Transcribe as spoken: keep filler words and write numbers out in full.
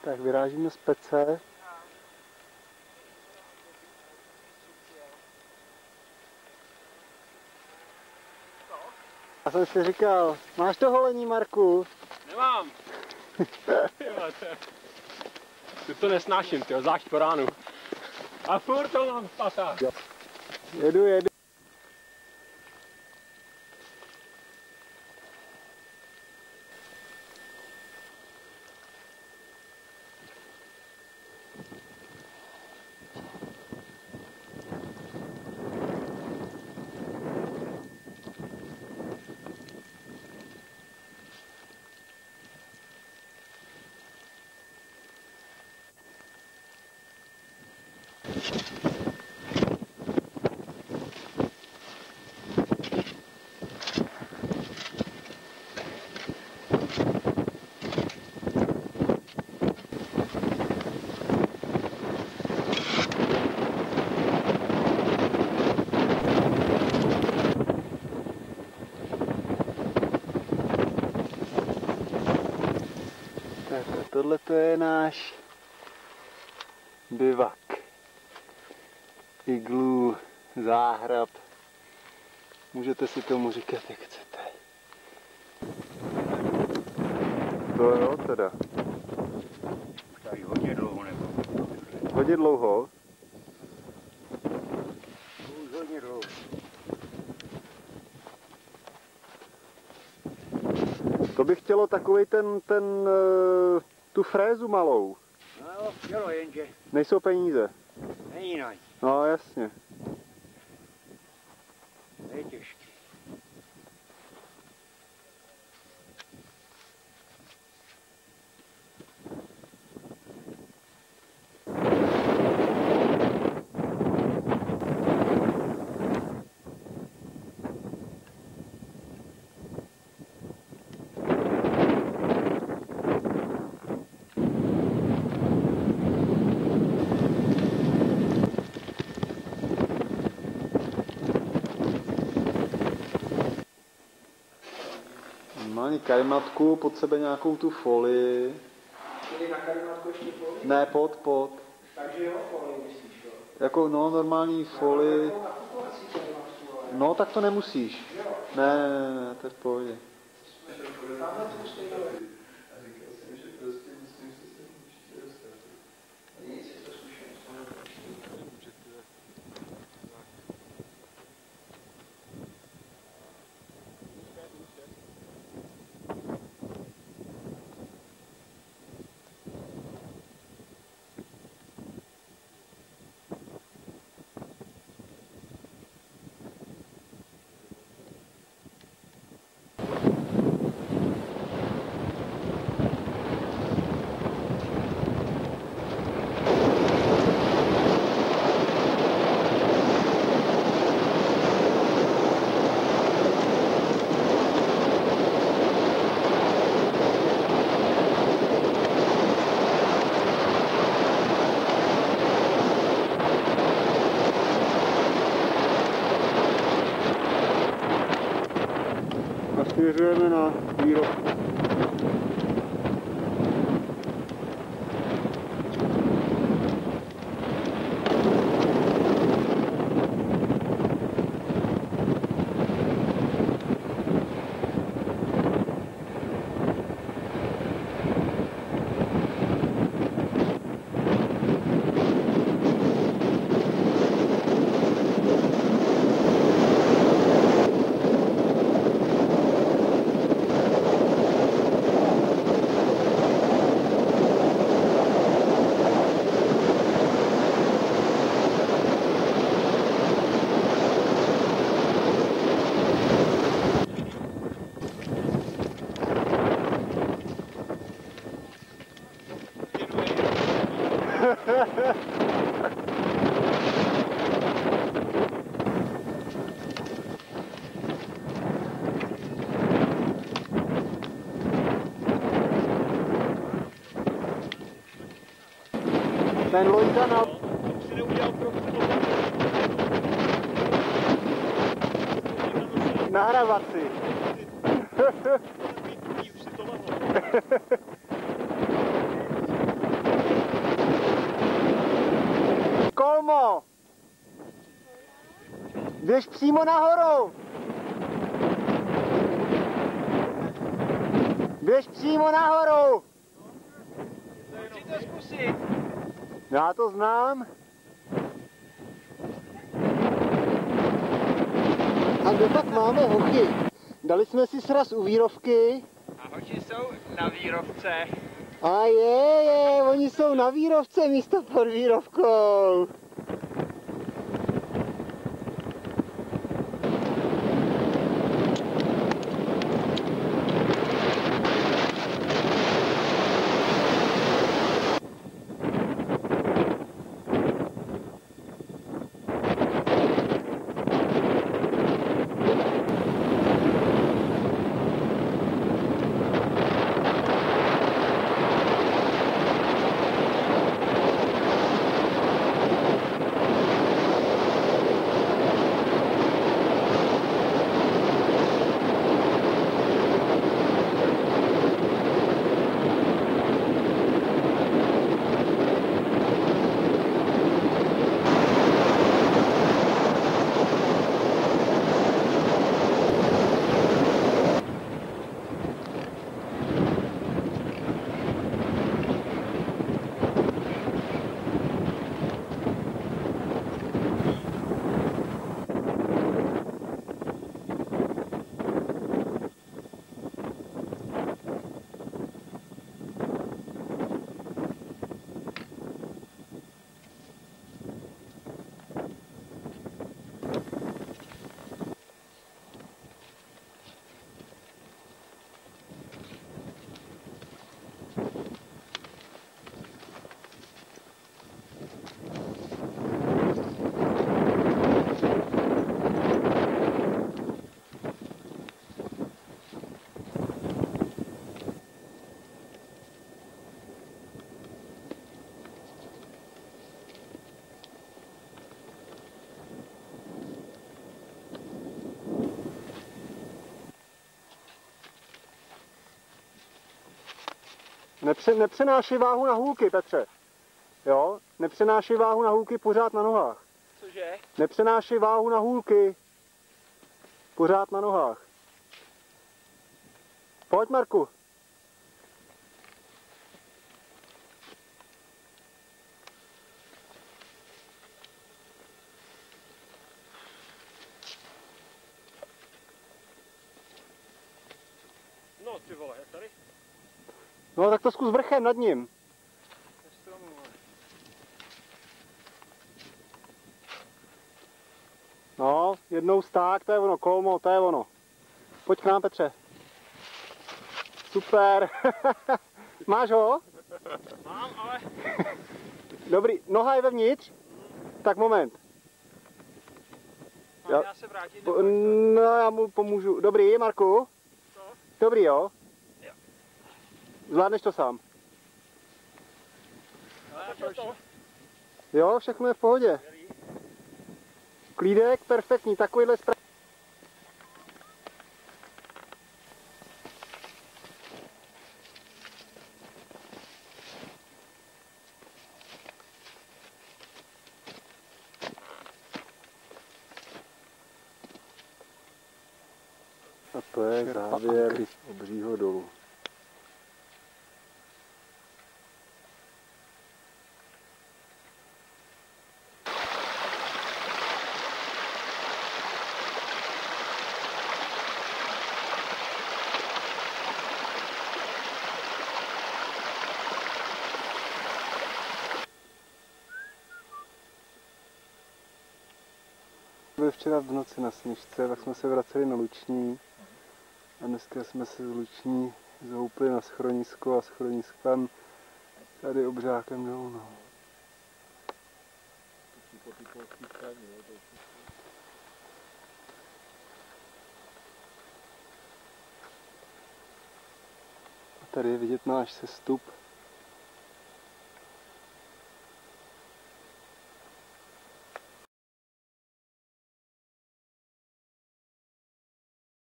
Tak vyrážíme z Pece. Já jsem si říkal, máš to holení, Marku? Nemám. Tu to nesnáším, tyjo, zvlášť po ránu. A furt to mám v patách. Jedu, jedu. Tohle to je náš bivak, iglu, záhrad, můžete si tomu říkat jak chcete. To jo teda. Tady hodně dlouho nebo. Hodně dlouho? Už hodně dlouho. To by chtělo takovej ten, ten, tu frézu malou. No jo, chtělo, jenže Nejsou peníze. není na ní. No jasně. To je těžké. Normální karimatku, pod sebe nějakou tu folii. Čili na karimatku ještě folii? Ne, pod, pod. Takže jo, folii myslíš, jo? Jako, no, normální folii. Jako nakupovací karimatku, ale... No, tak to nemusíš. Jo. Ne, ne, ne, to je v pohodě. Tamhle tu stejnou. Nic, je to zkušenost. Nasměřujeme na výrobku. Ten Lojka na... Si neudělal pro Nahravaci. Už si to lehlo. Kolmo! Běž přímo nahoru! Běž přímo nahoru! Musíte zkusit. Já to znám. A kde pak máme hochy? Dali jsme si sraz u vírovky. A hoči jsou na výrobce. A je, je, oni jsou na vírovce místo pod vírovkou. Nepře, nepřenášej váhu na hůlky, Petře. Jo? Nepřenášej váhu na hůlky, pořád na nohách. Cože? Nepřenášej váhu na hůlky. Pořád na nohách. Pojď, Marku. No ty vole, jak tady? No tak to zkus vrchem nad ním. No, jednou sták, to je ono, Kolmo, to je ono. Pojď k nám, Petře. Super. Máš ho? Mám, ale... Dobrý, noha je vevnitř? Tak moment. Mám já se vrátit? Po, no, já mu pomůžu. Dobrý, Marku? Co? Dobrý, jo? Jo. Zvládneš to sám? Ale to? Jo, všechno je v pohodě. Klídek, perfektní, takovýhle spra... A to je závěr obřího dolu. Byli včera v noci na sněžce, tak jsme se vraceli na Luční a dneska jsme se z Luční zoupli na schronisko a schroniskem tady obřákem dolů. No. A tady je vidět náš sestup.